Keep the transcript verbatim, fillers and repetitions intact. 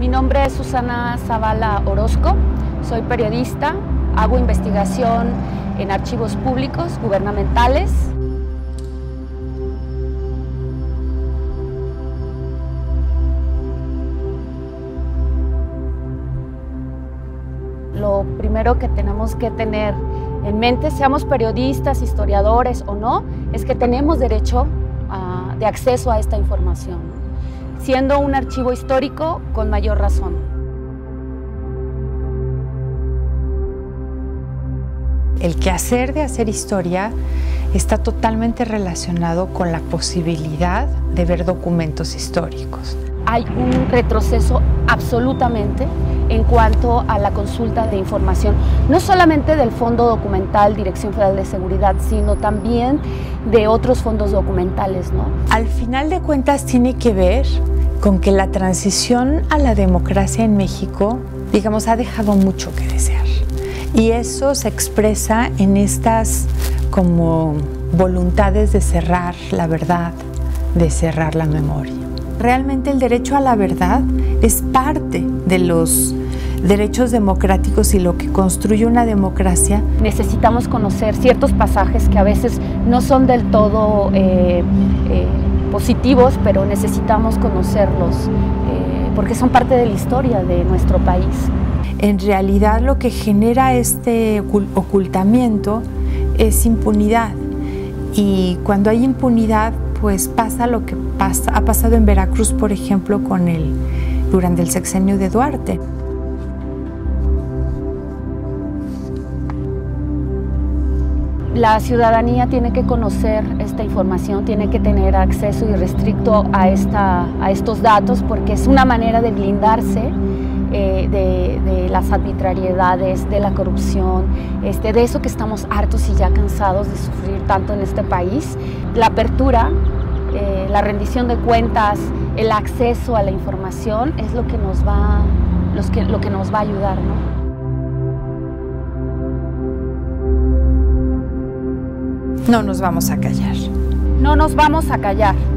Mi nombre es Susana Zavala Orozco, soy periodista, hago investigación en archivos públicos, gubernamentales. Lo primero que tenemos que tener en mente, seamos periodistas, historiadores o no, es que tenemos derecho uh, de acceso a esta información, siendo un archivo histórico con mayor razón. El quehacer de hacer historia está totalmente relacionado con la posibilidad de ver documentos históricos. Hay un retroceso absolutamente en cuanto a la consulta de información, no solamente del Fondo Documental Dirección Federal de Seguridad, sino también de otros fondos documentales, ¿no? Al final de cuentas tiene que ver con que la transición a la democracia en México, digamos, ha dejado mucho que desear. Y eso se expresa en estas como voluntades de cerrar la verdad, de cerrar la memoria. Realmente el derecho a la verdad es parte de los derechos democráticos y lo que construye una democracia. Necesitamos conocer ciertos pasajes que a veces no son del todo eh, eh, positivos, pero necesitamos conocerlos eh, porque son parte de la historia de nuestro país. En realidad lo que genera este ocultamiento es impunidad, y cuando hay impunidad pues pasa lo que pasa, ha pasado en Veracruz, por ejemplo, con el, durante el sexenio de Duarte. La ciudadanía tiene que conocer esta información, tiene que tener acceso irrestricto a, esta, a estos datos, porque es una manera de blindarse eh, de, de las arbitrariedades, de la corrupción, este, de eso que estamos hartos y ya cansados de sufrir tanto en este país. La apertura, eh, la rendición de cuentas, el acceso a la información es lo que nos va, los que, lo que nos va a ayudar, ¿no? No nos vamos a callar. No nos vamos a callar.